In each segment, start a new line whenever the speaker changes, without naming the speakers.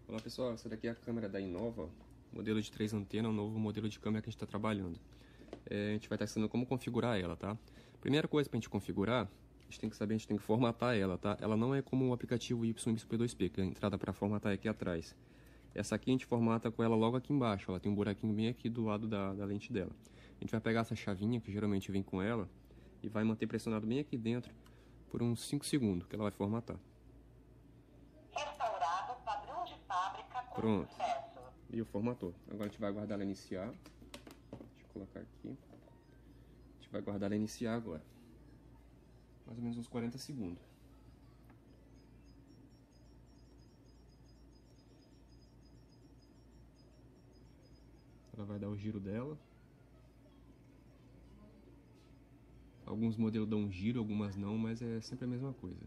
Olá pessoal, essa daqui é a câmera da Innova, modelo de 3 antenas, um novo modelo de câmera que a gente está trabalhando. A gente vai estar ensinando como configurar ela, tá? Primeira coisa para a gente configurar, a gente tem que saber, a gente tem que formatar ela, tá? Ela não é como o aplicativo YP2P, que a entrada para formatar é aqui atrás. Essa aqui a gente formata com ela logo aqui embaixo, ela tem um buraquinho bem aqui do lado da lente dela. A gente vai pegar essa chavinha, que geralmente vem com ela, e vai manter pressionado bem aqui dentro por uns 5 segundos, que ela vai formatar.
Restaurado padrão de fábrica com
Pronto.
sucesso.
E o formatou. Agora a gente vai aguardar ela iniciar. Deixa eu colocar aqui. A gente vai aguardar ela iniciar agora. Mais ou menos uns 40 segundos. Ela vai dar o giro dela. Alguns modelos dão um giro, algumas não, mas é sempre a mesma coisa.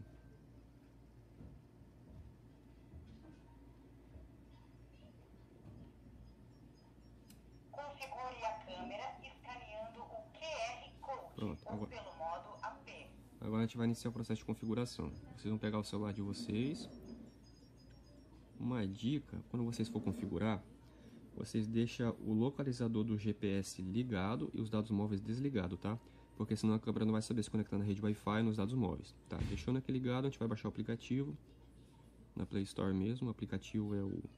Configure a câmera escaneando o QR Code.
Pronto,
ou pelo modo AP.
Agora a gente vai iniciar o processo de configuração. Vocês vão pegar o celular de vocês. Uma dica, quando vocês for configurar, vocês deixam o localizador do GPS ligado e os dados móveis desligado, tá? Porque senão a câmera não vai saber se conectar na rede Wi-Fi nos dados móveis. Tá, deixando aqui ligado, a gente vai baixar o aplicativo. Na Play Store mesmo, o aplicativo é o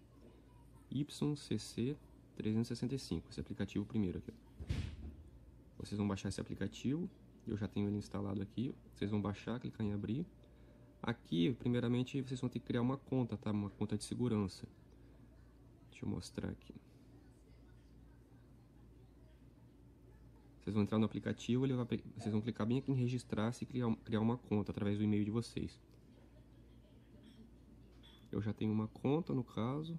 YCC365. Esse aplicativo primeiro aqui. Vocês vão baixar esse aplicativo. Eu já tenho ele instalado aqui. Vocês vão baixar, clicar em abrir. Aqui, primeiramente, vocês vão ter que criar uma conta, tá? Uma conta de segurança. Deixa eu mostrar aqui. Vocês vão entrar no aplicativo, vocês vão clicar bem aqui em registrar-se e criar uma conta através do e-mail de vocês. Eu já tenho uma conta no caso.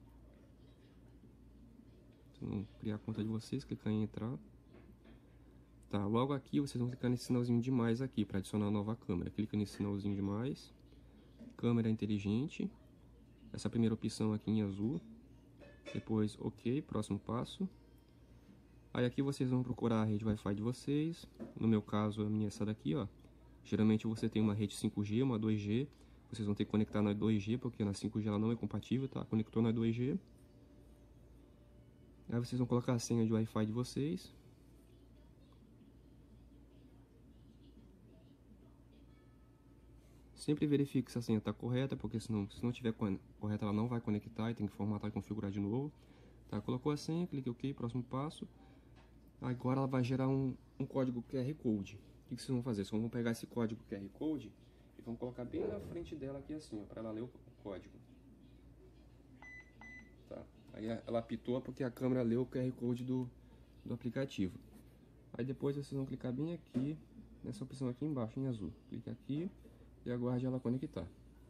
Vocês vão criar a conta de vocês, clicar em entrar. Tá, logo aqui vocês vão clicar nesse sinalzinho de mais aqui para adicionar a nova câmera. Clica nesse sinalzinho de mais. Câmera inteligente. Essa primeira opção aqui em azul. Depois OK, próximo passo. Aí aqui vocês vão procurar a rede Wi-Fi de vocês. No meu caso, a minha é essa daqui, ó. Geralmente você tem uma rede 5G, uma 2G. Vocês vão ter que conectar na 2G, porque na 5G ela não é compatível, tá? Conectou na 2G. Aí vocês vão colocar a senha de Wi-Fi de vocês. Sempre verifique se a senha está correta, porque senão, se não estiver correta, ela não vai conectar e tem que formatar e configurar de novo. Tá? Colocou a senha, clique OK, próximo passo. Agora ela vai gerar um código QR Code. O que vocês vão fazer? Vocês vão pegar esse código QR Code e vão colocar bem na frente dela aqui assim, para ela ler o código. Tá? Aí ela apitou porque a câmera leu o QR Code do aplicativo. Aí depois vocês vão clicar bem aqui, nessa opção aqui embaixo em azul. Clique aqui e aguarde ela conectar.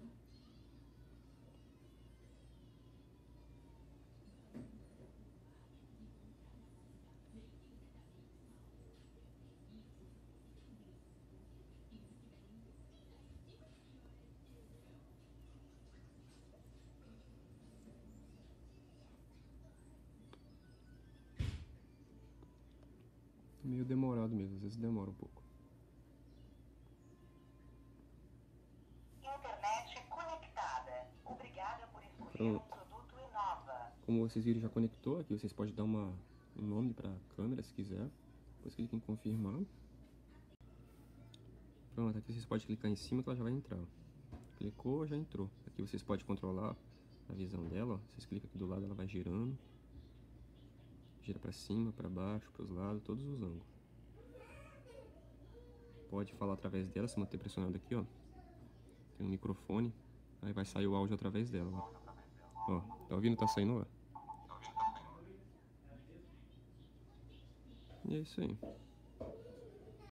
Meio demorado mesmo, às vezes demora um pouco.
Internet conectada. Obrigada por escolher
Pronto.
um produto Innova.
Como vocês viram, já conectou. Aqui vocês podem dar um nome para a câmera se quiser. Depois clique em confirmar. Pronto, aqui vocês podem clicar em cima que ela já vai entrar. Clicou, já entrou. Aqui vocês podem controlar a visão dela. Vocês clicam aqui do lado, ela vai girando. Gira para cima, para baixo, para os lados, todos os ângulos. Pode falar através dela, se manter pressionado aqui, ó. Tem um microfone, aí vai sair o áudio através dela. Ó, tá ouvindo? Tá saindo, ó. E é isso aí.